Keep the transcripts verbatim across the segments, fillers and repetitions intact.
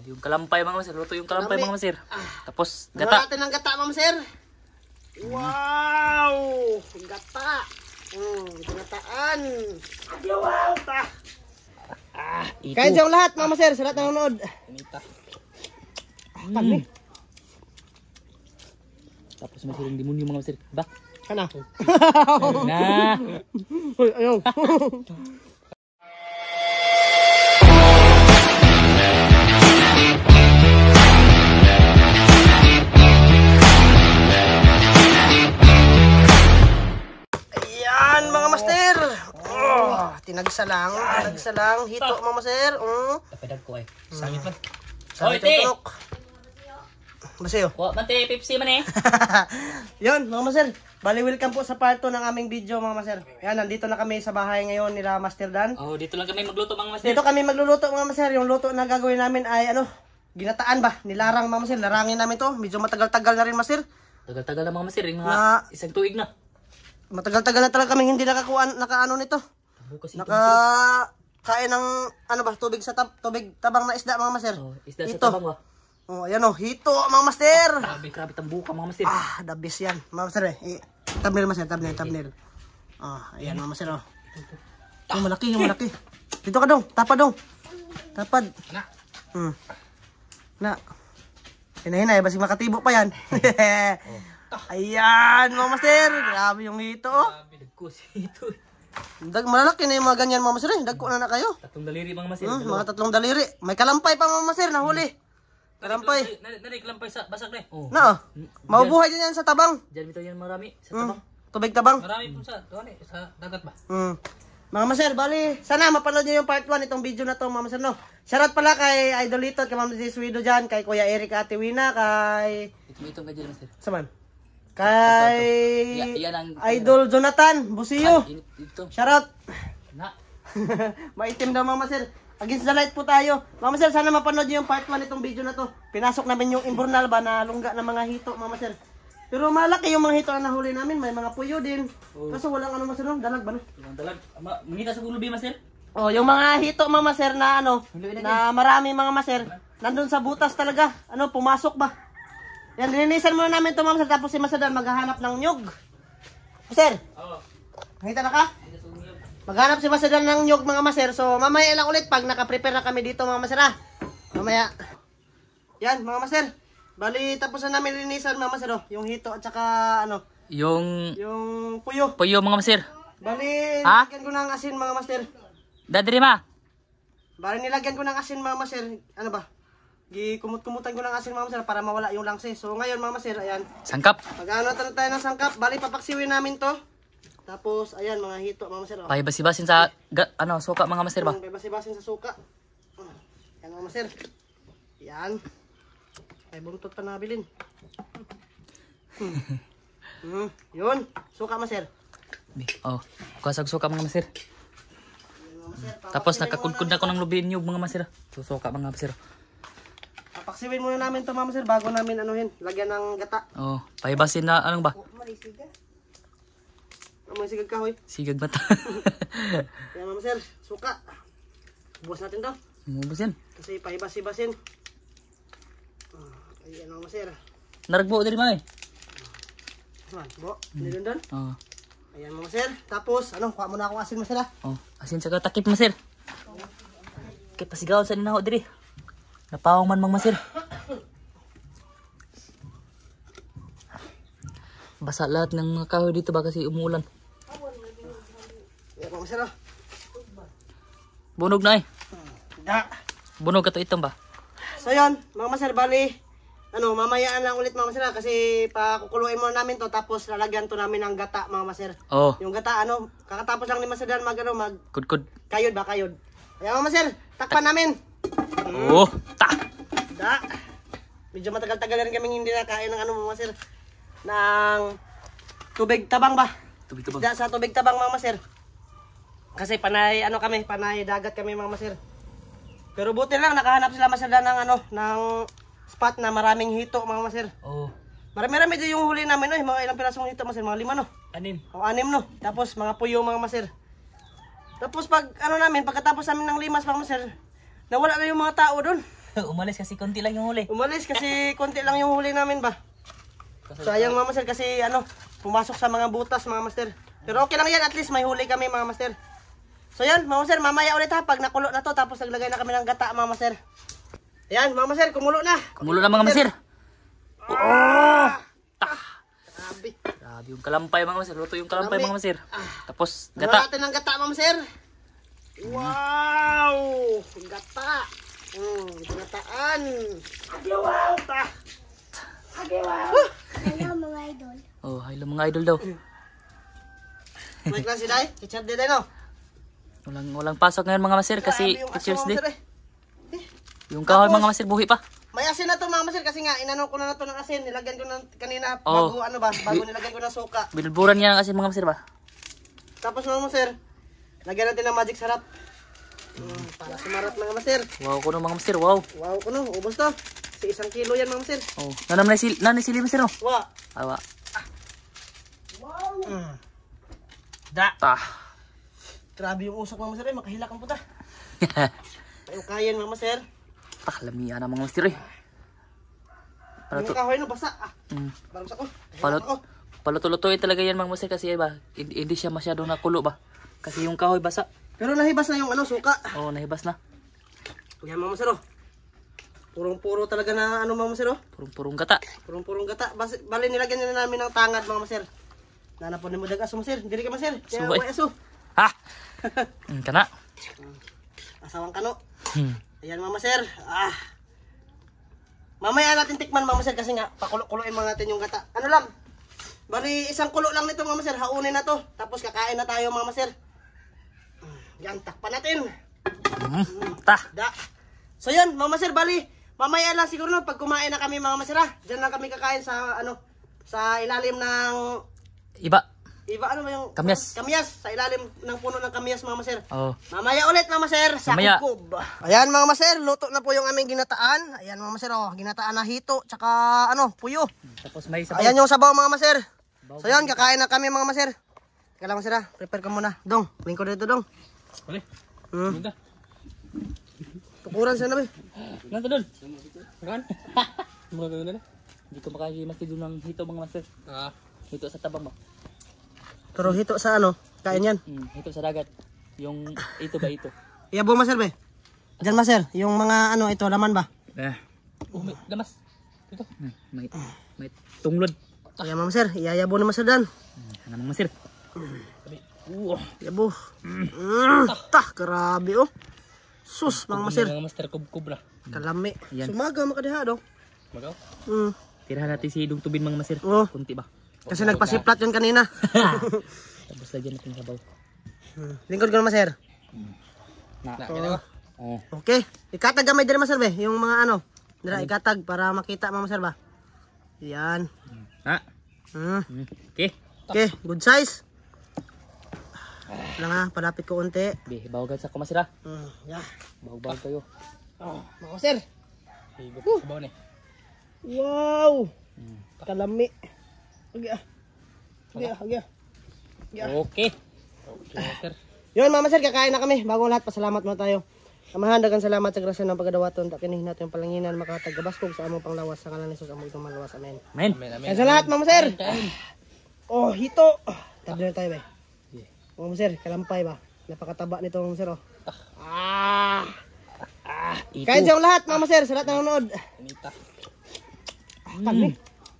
yung kalampay mga master. Luto yung kalampay mga master. Ah. Tapos Gata. gata. natin ang gata mga master. Wow! Gata. Hmm, ginataan. Wow! Ta. Ah, ito. Kain siyang lahat mga master. Sa lahat na nanonood. Kanita. Ah, kami. Tapos may silang demonyo mga master. Ba? Kana. Na. Uy, ayaw. Ayan mga master. Oh, tinagsa lang, tinagsa lang. Hito mga master. Mm. Tapadag ko ay. Sakit man. Sabi Oy, te. tunok. Masayo. Wa man te Pepsi man eh. Yun, mga master. Bali, welcome po sa part two ng aming video, mga master. Yan, nandito na kami sa bahay ngayon nila Master Dan. Oh, dito lang kami magluto mga master. Dito kami magluluto, mga master. Yung luto na gagawin namin ay ano, ginataan ba? Nilarang, mga master. Larangin namin to. Medyo matagal-tagal na rin, master. Tagal-tagal na mga master, yung mga Na- isang tuig na. Matagal-tagal na talaga kami hindi nakakuha, nakaano nito. Bukas ito. Naka kain ng ano ba, tubig sa tab, tubig tabang na isda, mga master. Oh, isda sa Ito. tabang wa. Oh, ayan oh, hito, mga master. Grabe, grabe tambuka mga master. Ah, the best yan. Mga master eh. eh thumbnail, master, thumbnail, thumbnail. Ah, ayan, mga master oh. Yung malaki, yung malaki. Dito ka dong, tapad dong. Tapad. Na. Hmm. Na. Hinahinay, basig makatibo pa yan. Ayan, mga master. Grabe yung hito oh. Grabe, nagkus ito. Dag malalaki na yung mga ganyan, mga master. Dagko na na kayo. Tatlong daliri mga master. Hmm, mga tatlong daliri. May kalampay pa, mga master, nahuli. Kalampay. Narik lampay sa basak na eh. Oh. Na, mabubuhay din yan sa tabang. Diyan bitaw yan marami sa Hmm. tabang. Tubig tabang. Marami po sa doon eh, sa dagat ba? Hmm. Mga maser, bali, sana mapanood nyo yung part one itong video na to, mga maser, no? Shoutout pala kay Idolito, kay Ma'am Siswido dyan, kay Kuya Eric Ate Wina, kay... Ito mo itong kadyan master. Saman? Kay... Ito, ito. Yan ang- Idol Jonathan Busiyo. Ay, ito. Shoutout. Na. Maitim daw, mga maser. Against the light po tayo. Mga maser, sana mapanood nyo yung part one itong video na to. Pinasok namin yung imburnal ba na lungga ng mga hito, mga maser. Pero malaki yung mga hito na nahuli namin, may mga puyo din. Oh. Kaso walang ano maser, no? Dalag ba no? Yung dalag. Ama, mangita sa gulubi master. Oh, yung mga hito, mga maser na ano, na marami mga maser, nandun sa butas talaga. Ano, pumasok ba? Yan, lininisan muna namin ito, mga maser, tapos si Maser Dan maghahanap ng nyug. Maser, Oo. nakita na ka? Maghanap si Maser Dan ng nyug, mga maser. So, mamaya lang ulit pag nakaprepare na kami dito, mga maser, ah. Mamaya. Yan, mga maser. Bali, tapos na namin linisan, mga maser, oh. Yung hito at saka, ano, Yung yung puyo. puyo mga master. Bali, Ha? nilagyan ko ng asin, mga maser. Dadri ma. Bali, nilagyan ko ng asin, mga maser. Ano ba? Gikumut-kumutan ko ng asin, mga maser, para mawala yung langse. So, ngayon, mga maser, ayan. Sangkap. Mag-ano tayo tayo ng sangkap. Bali, papaksiwin namin to. Tapos, ayan, mga hito, mga maser. Oh. Pahibas-hibasin sa ga, ano, suka mga master ba? May basi-basin sa suka. Yan, mga maser. Yan. Ay, buntot pa nabilin. Hmm. Hmm. Yun. Suka, maser. Oh, kusag suka mga master. Yan, mga maser. Tapos Papaksiwin nakakudkod muna na ko ng lubin yung mga master. Susuka mga master. namin- Papaksiwin muna namin to, mga maser, bago namin anuhin. Lagyan ng gata. Oh, pahibasin na anong ba? Ano yung sigag kahoy? Sigag mata. Yan, mga maser. Suka. Buwas natin to. Mubos yan. Kasi pahibas-hibasin. Ah, ayan, mga maser. Naragbo diri ma eh. Saan? Bo? Hindi doon doon? Oh. Ayan, mga maser. Tapos, ano, kuha muna akong asin, maser, ah. Oh, asin sa takip master. Kay pasigawon sa ninaho diri. Napawang man mang master. Basa lahat ng mga kahoy dito ba kasi umuulan. Ayan, mga maser, ah. Bunog na eh. Da. Bunog ka to itong ba? So yun, mga maser, bali, ano, mamayaan lang ulit mga maser, ah, kasi pakukuluin muna namin to, tapos lalagyan to namin ng gata, mga maser. Oh, Yung gata, ano, kakatapos lang ni Maser Dan mag, ano, mag, kudkud. kayod ba, kayod. Ayan, mga maser, takpan namin. Oh, ta. Da. Medyo matagal-tagal na rin kami hindi nakain ng, ano, mga maser, ng tubig tabang ba? Tubig to ba? Da, sa tubig tabang, mga maser. Kasi panay, ano kami, panay dagat kami, mga maser. Pero buti lang, nakahanap sila Maser Dan ng, ano, ng spot na maraming hito, mga maser. Oh, Marami-rami din yung huli namin, no? Mga ilang pirasong hito, maser, mga lima, no? anim. O anim, no? Tapos mga puyo, mga maser. Tapos pag, ano namin, pagkatapos namin ng limas, mga maser, nawala na yung mga tao doon. Umalis kasi konti lang yung huli. Umalis kasi konti lang yung huli namin ba. Sayang mga master kasi ano, pumasok sa mga butas mga master. Pero okay lang yan, at least may huli kami mga master. So yan mga master, mamaya ulit ha, pag nakulo na to, tapos naglagay na kami ng gata mga master. Ayan mga master, kumulo na. Kumulo na mga master. Oh! Tah! Grabe. Grabe yung kalampay mga master. Luto yung kalampay Grabe. mga master. Tapos Gata. gata. natin ng gata mga master. Wow! Gata. Hmm, gataan. Wow! Ta. Hello mga idol. Oh, hello mga idol daw. May klase day? Teacher day day no? Walang walang pasok ngayon mga master kasi Grabe yung Teachers aso, Day. mga master, eh. Yung kahoy Tapos- mga master buhi pa. May asin na to mga master kasi nga inano ko na na to ng asin. Nilagyan ko na kanina Oh. bago ano ba, bago nilagyan ko ng suka. Binulburan niya kasi mga master ba. Tapos mga master, lagyan natin ng magic sarap. Hmm, para sumarat mga master. Wow ko no mga master. Wow. Wow, kuno, ubos to. Si isang kilo yan mga master. Oh, nanam na sil nanay sili master no. Wa. Awa. Hmm. Da. Tah. Grabe yung usok mga master, eh. Makahilak ang puta. Ayaw kayan mga master. Tah lamian na mga master eh. Para Yung to. kahoy no, basa. Ah, Mm. parang sa ko. Palot. Ako. Paluto-lutuin talaga yan mga master kasi ba, hindi, hindi siya masyadong nakulo ba. Kasi yung kahoy basa. Pero nahibas na yung ano, suka. Oh, nahibas na. Yan mga master, oh. Purong-puro talaga na ano mga master, oh. Purong-purong gata. Purong-purong gata. Bas, bali nilagyan na namin ng tangad mga master. Nanapon ni mo dagas master. Dili ka master. Kaya Subay. way aso. Ha? Mm, kana. Asawang kano. Hmm. Ayan mga master. Ah. Mamaya natin tikman mga master kasi nga pakulo-kuloin mga natin yung gata. Ano lang? Bali isang kulo lang nito mga master. Haunin na to. Tapos kakain na tayo mga master. Mm, Yan, takpan natin. Mm. Tah. Da. So yan, mga master, bali. Mamaya lang siguro no, pag kumain na kami mga master, ah. Diyan lang kami kakain sa ano, sa ilalim ng Iba. iba ano ba yung Kamyas. Kamyas sa ilalim ng puno ng kamyas mga master. Oh. Mamaya ulit mga master sa Mamaya. kukob. Ayan mga master, luto na po yung aming ginataan. Ayan mga master, oh, ginataan na hito tsaka ano, puyo. Tapos may sabaw. Ayan yung sabaw mga master. So yan, kakain na kami mga master. Teka lang master, ah. Prepare ka muna. Dong, lingkod dito dong. Boleh. Hmm. Minta. Tukuran sana ba? Nanti dun. Kan? Mga gano'n na. Hindi ko makakimaki doon ng hito mga master. Ah. Hito sa tabang ba? Pero hito sa ano, kain yan. Hmm, hito sa dagat. Yung ito ba ito? Iyabo master ba? Diyan master, yung mga ano ito, laman ba? Eh. Oh, may gamas. Ito. Hmm, may, may tunglod. Ayan mga master, iyayabo na master dan. Hmm, ano mga master? Uh, Yabo. Mm, tah, grabe oh. Sus, mga master. mga master kub-kub na. Kalami. Yan. Sumaga makadiha do. Magaw? Mm. Tirahan natin si Dong Tubin mga master. Oh. Kunti ba? Kasi nagpasiplat yun kanina. Tapos lagyan natin sabaw. Hmm. Lingkod ko na master. Na. Oh. Oh. Okay. Ikatag gamay din master be. Yung mga ano. Dira ikatag para makita mga master ba. Yan. Ha? Hmm. Hmm. Okay. Okay, good size. Lang ha, palapit ko unti. Be, bawagan sa kumasira. Hmm. Yeah. Bawag-bawag kayo. Oh, mga master. Higop sabaw ni. Wow. Kalami. Okay ah. Okay ah, okay ah. Yeah. Okay. Okay, master. Yun mga master, kakain na kami. Bago lahat, pasalamat muna tayo. Amahan, dagang salamat sa grasya ng pagkadawaton. Takinig natin yung palanginan, makatagabaskog sa among panglawas. Sa ngalan ni Jesus, among itong malawas. Amen. Amen. Kaya sa lahat mga master. Oh, hito. Tabi na tayo ba? Mga master, kalampay ba? Napakataba nito mga master. Oh. Ah. Ah, ito. Kain siyang lahat mga master, sa lahat ng nanonood. Anita. Ah, kami.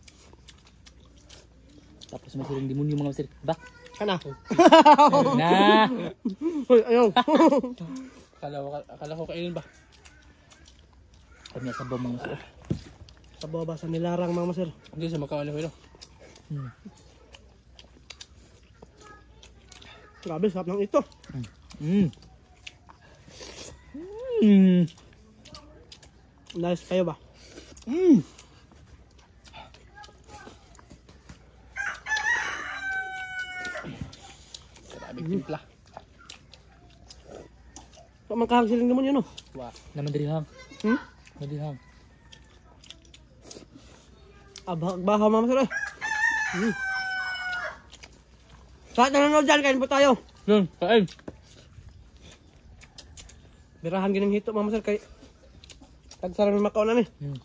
Tapos may silang demonyo mga master. Ba? Kana. Na. Uy, ayaw. Akala ko, akala ko kainin ba? Kami sa sabaw mga master. Sa baba sa nilarang mga master. Hindi sa makawan ko ito. Hmm. Grabe, sarap ng ito. Mm. Mm. Nice kayo ba? Mm. Grabe timpla. Pamangkahang siling naman yun oh. Wow. Naman dirihang. Hmm? Madirihang. Abahag-bahaw mga master eh. Hmm. Sa lahat na nanonood dyan, kain po tayo. Yun, kain. Birahan ginang hito mga master kay Tagsara ng makaw na ni. Hmm.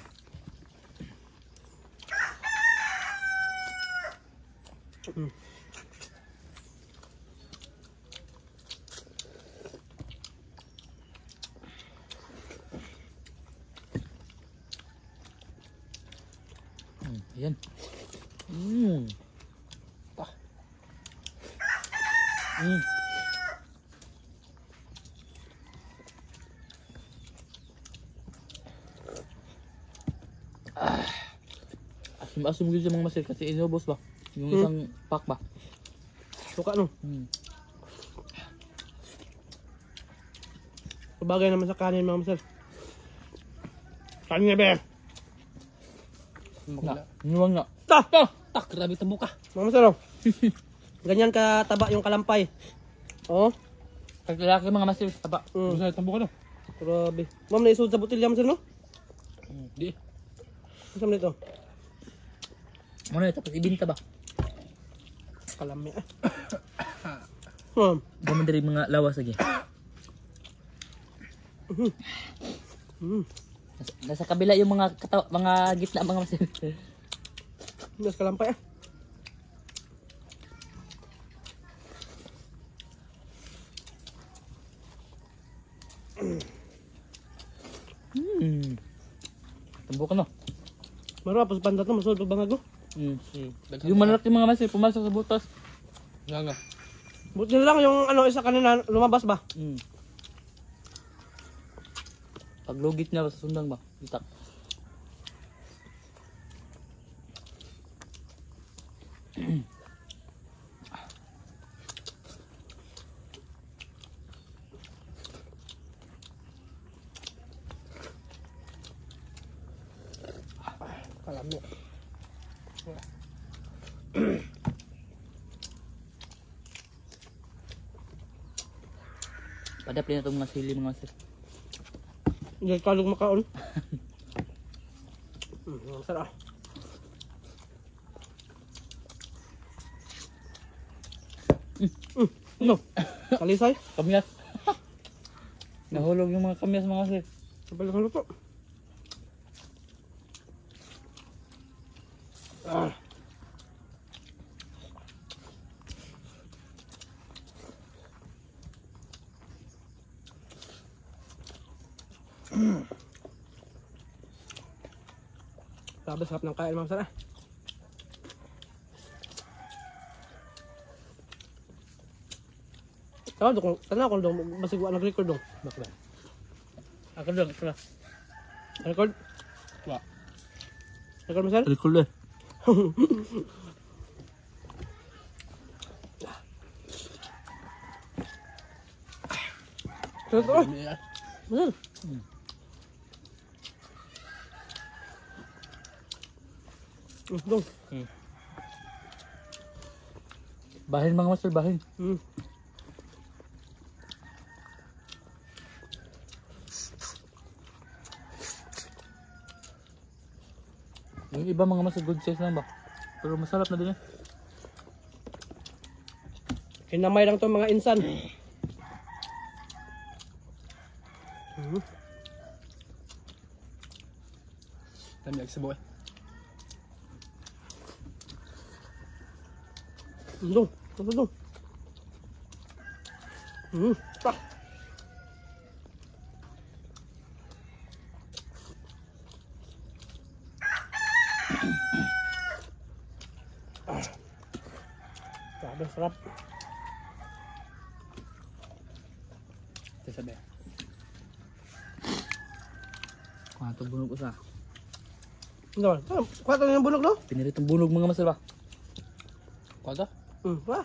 Mm. Hmm, ayan. Mm. Ah. Mm. Ah. Asim-asim yun sa mga master kasi inubos ba? Yung Hmm. isang pack ba? Suka no. Hmm. Sabagay naman sa kanin mga master. Kanin na ba? Na, nuwang na. Ta! Ah! Tak, grabe tabo ka. Mga master oh. Ganyan kataba yung kalampay. Oh. Pag lalaki mga master, taba. Mm. Gusto na tambo ka no? Grabe. Ma'am, naisod sa butilya master no? Di. Masam nito. Ano yun, tapos ibinta ba? Kalami ah. Hmm. Gaman dari mga lawas lagi. Hmm. Nasa, nasa kabila yung mga kataw, mga gitna mga master. Mas kalampay ah. Hmm. Tabo ka no. Maro apos pandat no masud pa bangag no. Hmm. Hmm. Yung manok yung mga master, pumasok sa butas. Nga nga. Buti na lang yung ano isa kanina lumabas ba? Hmm. Paglugit niya sa sundang ba? Itak. Kalami. Padap na itong mga sili mga master. Hindi kalog makaon. Hmm, ang sarap. Mm. No. Kalisay. Kamyas. Nahulog yung mga kamyas mga master. Sabay lang luto. Ah. Sabi sarap ng kain mga sana. Tawag dong, tanaw ko dong, basig wa nag-record dong. Bakla. Ako lang, ako lang. Record? Wa. Record mo sir? Record eh. Record? Dami yan. Bener. Hmm, dong. Bahin mga master, bahin. Hmm. Yung iba mga master, good size lang ba? Pero masarap na din eh. Hinamay lang to mga insan. Hmm. Dami ang sabo eh. Dong, ano dong? Hmm, tak. Grabe, sarap. Ito sabi. Kung ito bunog usa. Ano ba? Kwato yung bunog, no? Piniritong bunog mga master ba? Kwada? Hmm, wah.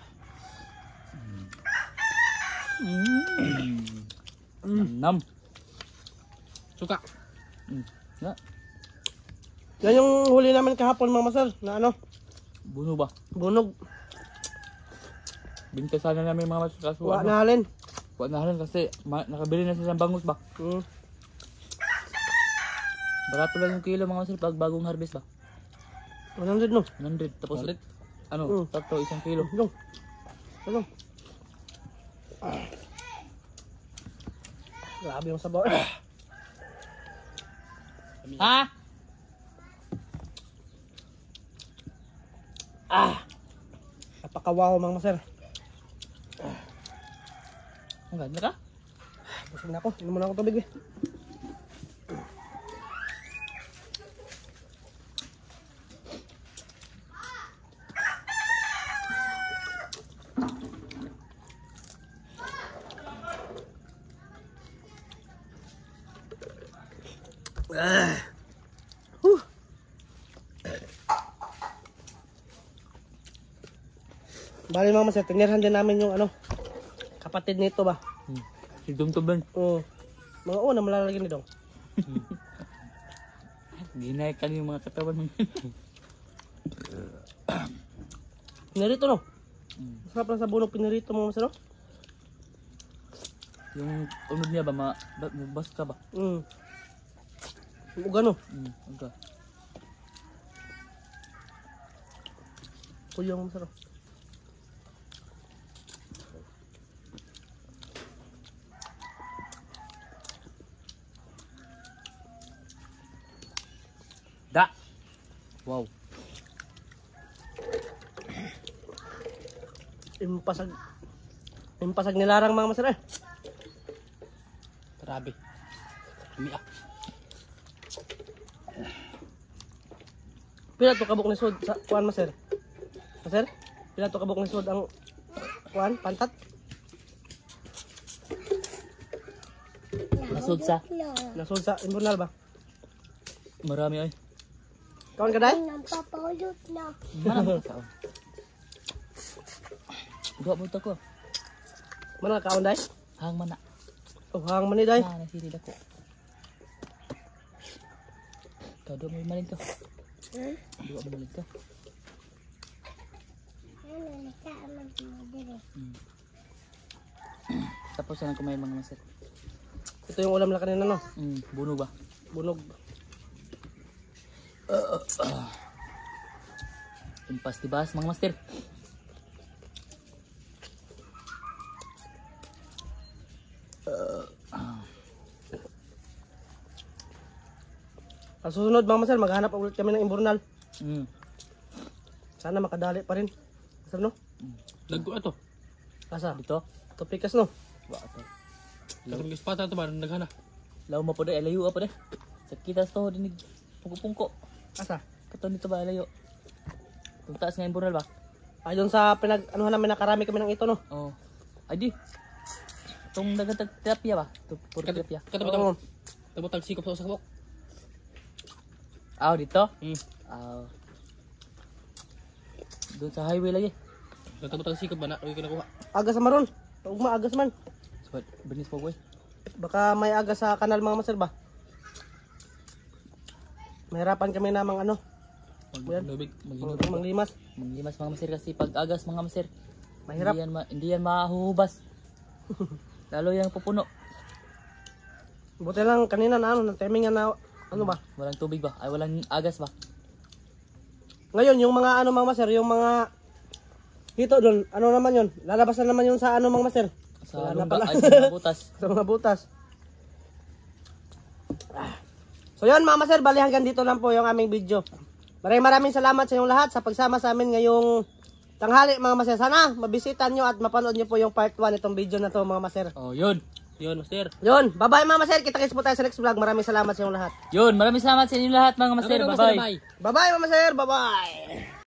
Mm. Nam. Suka. Mm. Na, Yan yung huli namin kahapon mga masal, na ano, bunog ba? bunog. Binta sana namin mga master kaso Wa ano, na halin. Wa na halin kasi ma- nakabili na sila ng bangus ba? Hmm. Barato lang yung kilo mga master pag bagong harvest ba? one hundred no? one hundred tapos Ulit. ano, Mm. tatlo isang kilo. Dong. Ano? Grabe yung sabaw. Ha? Ah! Napakawaw mga master. Ang ganda ka? Busog na ako. Inom muna ako tubig eh. Ah. Huh. Bali mga master, tinirhan din namin yung ano, kapatid nito ba? Hmm. Si Tumtuban. Oo. Mga una malalagyan ni Dong. Ginaikan yung mga katawan mo. Pinirito no? Hmm. Masarap lang sa bunog pinirito mga master no? Yung unod niya ba, ma ba, bas ka ba? Mm. Yung uga no? Hmm, okay. Kuyang masarap. Da! Wow. Impasag. Impasag nilarang mga master eh. Grabe. Kami ah. Pila to kabuk ni sud sa kuan master? Master? Pila to kabuk ni sud ang kuan pantat? Nasod sa? Nasud sa imburnal ba? Marami ay. Kawan ka day? Nampapahulot na. Marami ka. Dua buta ko. Mana kawan day? Hang mana. Oh, hang man ni day. Ah, nasirid ako. Ikaw, dua mo malin to. Dua mo malin to. Ano, nagkaaman mo dire. Hmm. Tapos na kumain mga master. Ito yung ulam na kanina no. Hmm, buno ba? Bunog. Impas tibas mga master. Ang susunod mga master, maghanap ulit kami ng imburnal. Hmm. Sana makadali pa rin. Master no? Dagko ato. Asa? Dito. Ito pikas no? Wa to. Katong ispata to ba naghana. Law mo po de, layo apa de. Sakita sa to dinig pungko-pungko. Asa? Kato nito ba layo. Kung taas nga imburnal ba? Ayon sa pinag anuhan namin nakarami kami ng ito no. Oh. Ay di. Itong dagatag terapia ba? Ito puro terapia. Oo. Katabutang. Tabutang sikop sa kabuk. Ah, dito? Hmm. Ah. Doon sa highway lagi. Katabutang sikop ba na uy kinakuha. Aga sa maron. Ugma agas man. So, binis po boy. Baka may aga sa kanal mga master ba? Mahirapan kami namang ano, Maglubig. Maginog. manglimas. Manglimas mga master kasi pag agas mga master. Mahirap. Hindi yan, ma hindi yan mahuhubas. Lalo yung pupuno. Buti lang kanina na ano, natimingan na ano ba? Walang tubig ba? Ay walang agas ba? Ngayon yung mga ano mga master, yung mga hito doon, ano naman yun? Lalabas na naman yun sa ano mga master? Sa Wala na lungga pala. ay sa mga butas. Sa mga butas. Ah. So yun mga master, bali hanggang dito lang po yung aming video. Maraming maraming salamat sa inyong lahat sa pagsama sa amin ngayong tanghali mga master. Sana mabisitan nyo at mapanood nyo po yung part one itong video na to mga master. Oh, yun. Yun, master. Yun, bye bye mga master. Kita-kits po tayo sa next vlog. Maraming salamat sa inyong lahat. Yun, maraming salamat sa inyo lahat mga master. Ano, Bye-bye. bye. Bye bye mga master. Bye bye.